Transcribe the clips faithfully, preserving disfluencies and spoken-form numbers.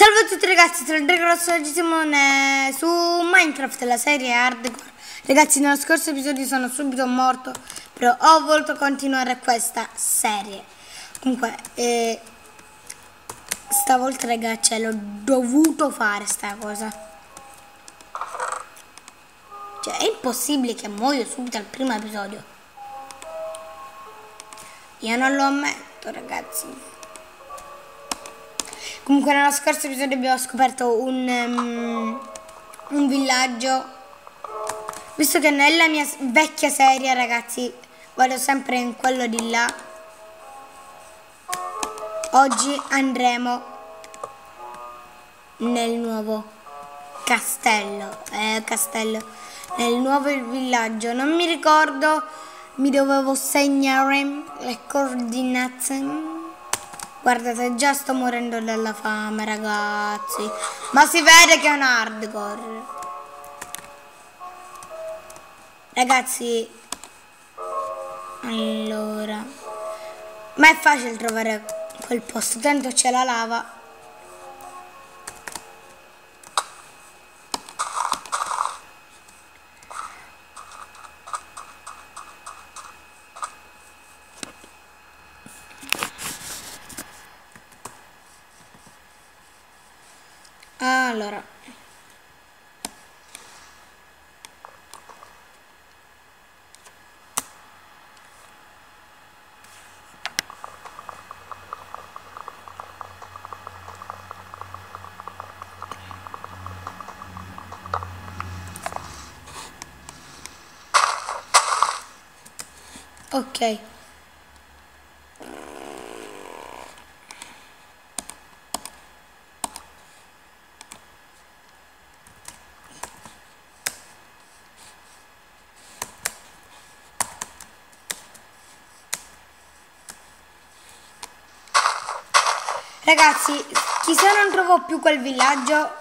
Salve a tutti ragazzi, sono il Dragrosso, oggi siamo ne... su Minecraft, la serie Hardcore. Ragazzi, nello scorso episodio sono subito morto, però ho voluto continuare questa serie. Comunque, eh, stavolta ragazzi l'ho dovuto fare sta cosa. Cioè, è impossibile che muoio subito al primo episodio. Io non lo ammetto ragazzi. Comunque nello scorso episodio abbiamo scoperto un, um, un villaggio. Visto che nella mia vecchia serie ragazzi vado sempre in quello di là, oggi andremo nel nuovo castello. Eh, castello. Nel nuovo villaggio. Non mi ricordo, mi dovevo segnare le coordinate. Guardate, già sto morendo dalla fame, ragazzi. Ma si vede che è un hardcore. Ragazzi, allora, ma è facile trovare quel posto, tanto c'è la lava. Allora, ok. Ragazzi, chissà non trovo più quel villaggio.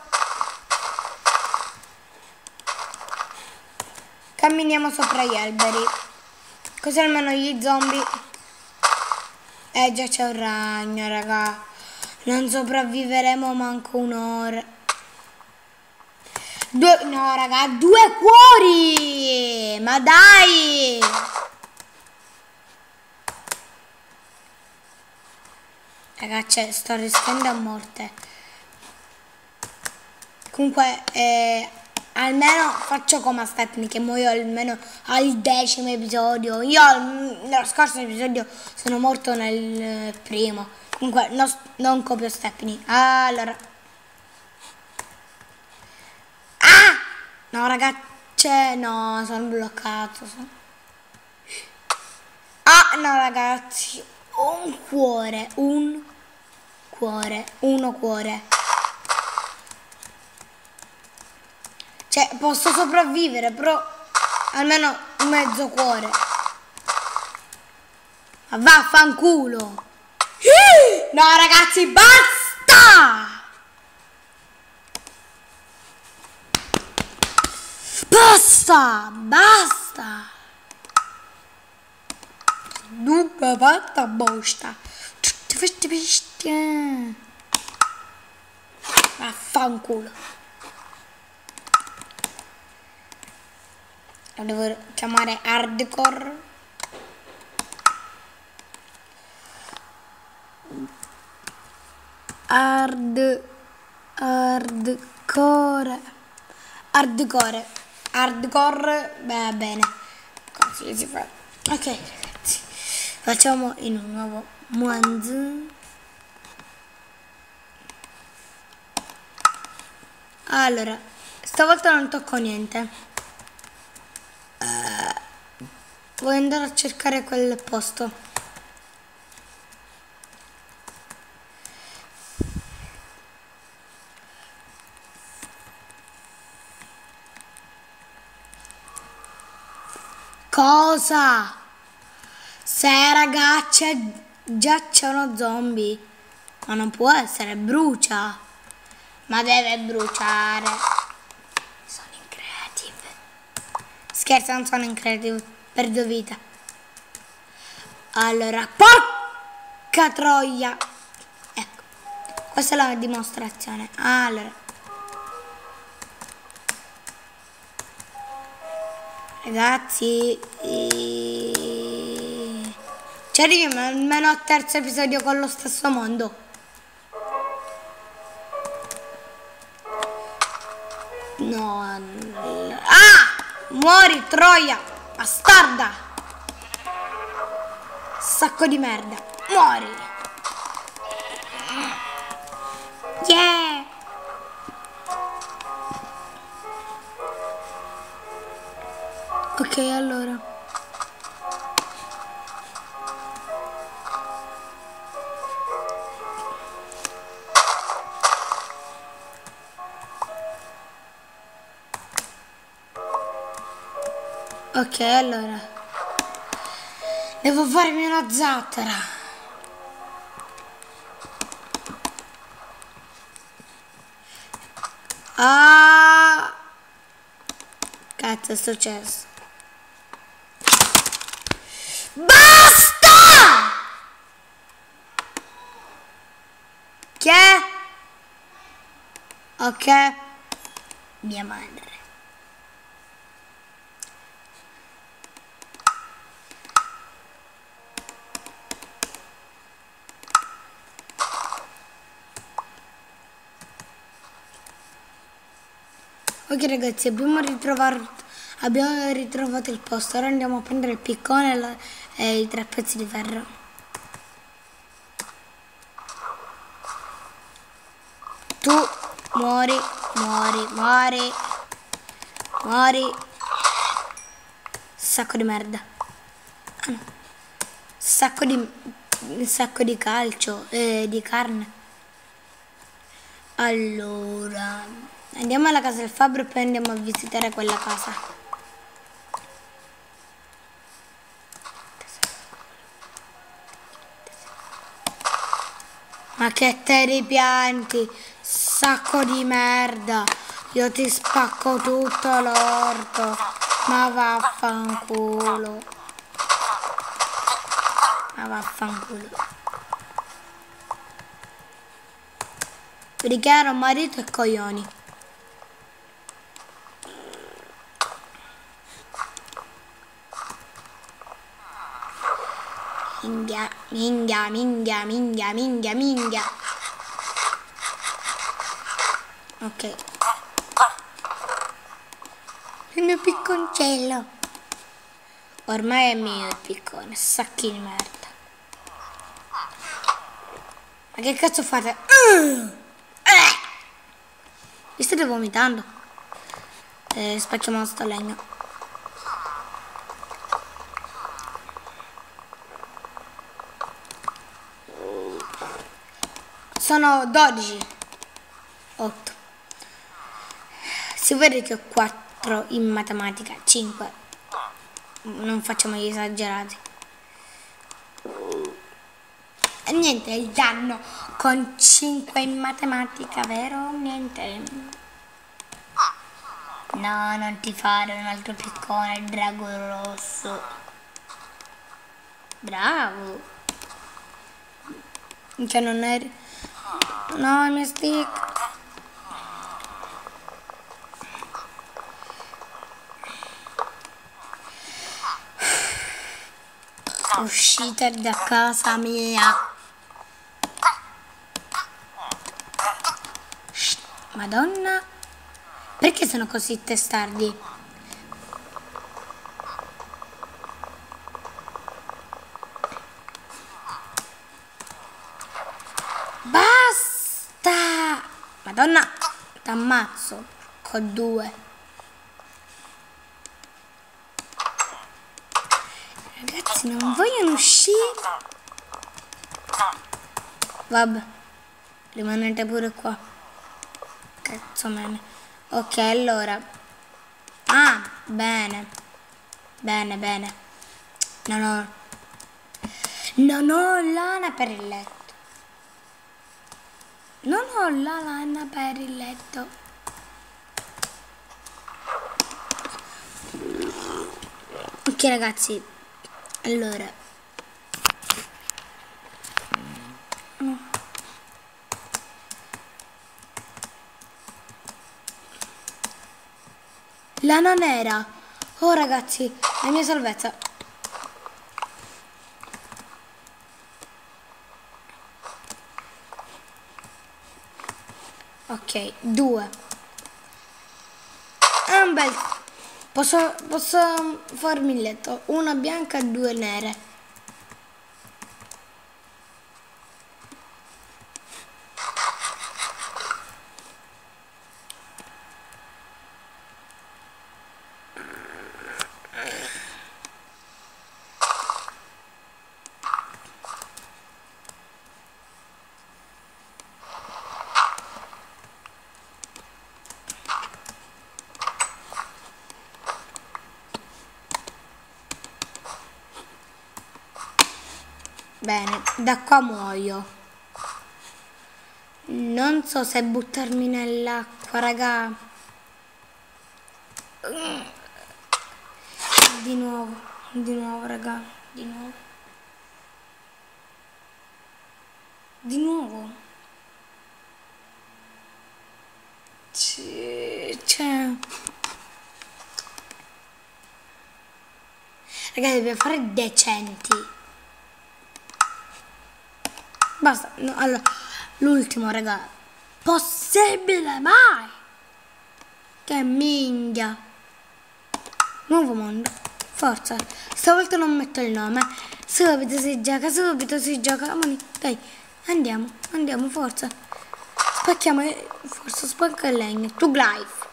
Camminiamo sopra gli alberi, così almeno gli zombie. Eh già c'è un ragno, raga. Non sopravviveremo manco un'ora. Due, no raga, due cuori! Ma dai! Ragazzi, sto rischiando a morte. Comunque, eh, almeno faccio come a Stephanie, che muoio almeno al decimo episodio. Io nello scorso episodio sono morto nel primo. Comunque, no, non copio Stephanie. Allora. Ah! No, ragazzi, no, sono bloccato. Ah, no, ragazzi. Un cuore, un cuore, uno cuore. Cioè, posso sopravvivere, però almeno un mezzo cuore. Ma vaffanculo. No, ragazzi, basta! Basta, basta. Dunque fatta bosta. Tutte queste bestie. Vaffanculo. Lo devo chiamare hardcore. Hard hardcore. Hardcore. Hardcore. Beh, bene. Così si fa. Ok, ragazzi. Facciamo in un nuovo mondo. Allora, stavolta non tocco niente. Uh, voglio andare a cercare quel posto. Cosa? Se ragazzi già c'è uno zombie. Ma non può essere, brucia. Ma deve bruciare. Sono in creative. Scherzo, non sono in creative. Perdo vita. Allora, porca troia. Ecco. Questa è la dimostrazione. Allora, ragazzi, e... ci arriviamo almeno al terzo episodio con lo stesso mondo. No. Ah! Muori, troia! Bastarda! Sacco di merda. Muori! Yeah! Ok, allora. Ok, allora. Devo farmi una zattera. Ah! Cazzo, è successo. Basta! Che? Ok. Mia madre. Ok ragazzi, abbiamo ritrovato, abbiamo ritrovato il posto. Ora andiamo a prendere il piccone e, la, e i tre pezzi di ferro. Tu muori, muori, muori, muori. Sacco di merda. Ah, no. Sacco di, sacco di calcio, eh, di carne. Allora, andiamo alla casa del fabbro e poi andiamo a visitare quella casa. Ma che te ripianti, sacco di merda. Io ti spacco tutto l'orto. Ma vaffanculo. Ma vaffanculo. Dichiaro marito e coglioni. Minghia, minghia, minghia, minghia, minghia, minghia. Ok. Il mio picconcello. Ormai è mio il piccone, sacchi di merda. Ma che cazzo fate? Uh! Eh! Vi state vomitando? Eh, spacchiamo sto legno. Sono dodici. otto. Si vede che ho quattro in matematica. cinque. Non facciamo gli esagerati. E niente, il danno con cinque in matematica, vero? Niente. No, non ti fare un altro piccone, il drago rosso. Bravo. Che non eri... No, il mio stick. Uscite da casa mia. Shh, Madonna. Perché sono così testardi? Basta! Madonna, t'ammazzo con due. Ragazzi, non vogliono uscire. Vabbè, rimanete pure qua. Cazzo me. Ok, allora. Ah, bene. Bene, bene. Non ho... Non ho lana per il letto. Non ho la lana per il letto. Ok ragazzi, allora Lana nera. Oh ragazzi, la mia salvezza. Ok, due. È un bel... Posso, posso farmi il letto. Una bianca e due nere. Bene, da qua muoio. Non so se buttarmi nell'acqua, raga. Di nuovo, di nuovo, raga. Di nuovo. Di nuovo. C'è... Raga, dobbiamo fare decenti. Basta, no, allora, l'ultimo, raga. Possibile mai? Che minchia. Nuovo mondo. Forza. Stavolta non metto il nome. Subito si gioca, subito si gioca. Dai, andiamo, andiamo, forza. Spacchiamo, forza, spacca il legno. To life.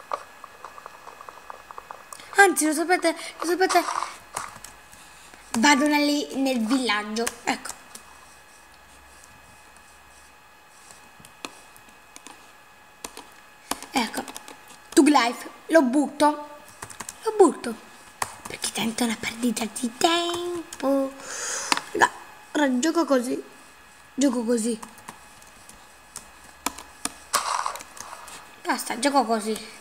Anzi, lo sapete, lo sapete. Vado nel, nel villaggio. Ecco. Ecco, Tug Life, lo butto, lo butto, perché tanto è una perdita di tempo. No, ora gioco così, gioco così. Basta, gioco così.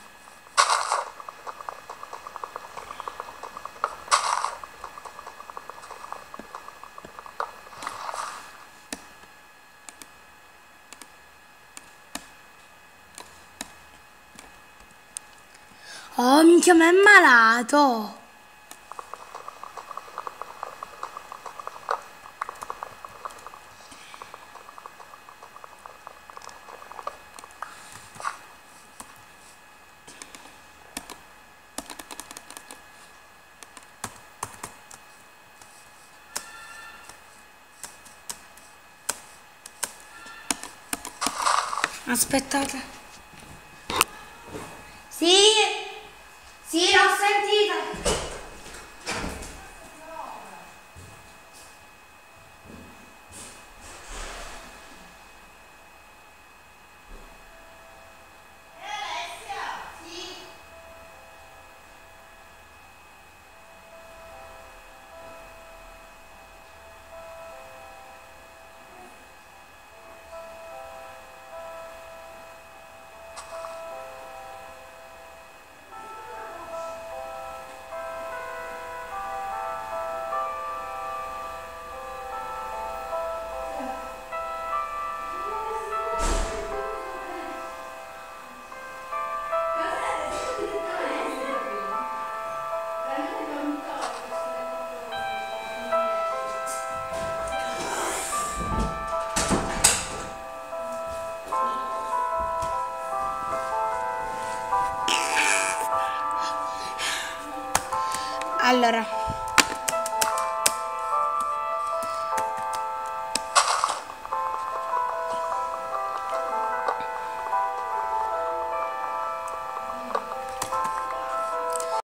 Oh, minchia, ma è malato! Aspettate. Sì! Sì, l'ho sentita! Allora,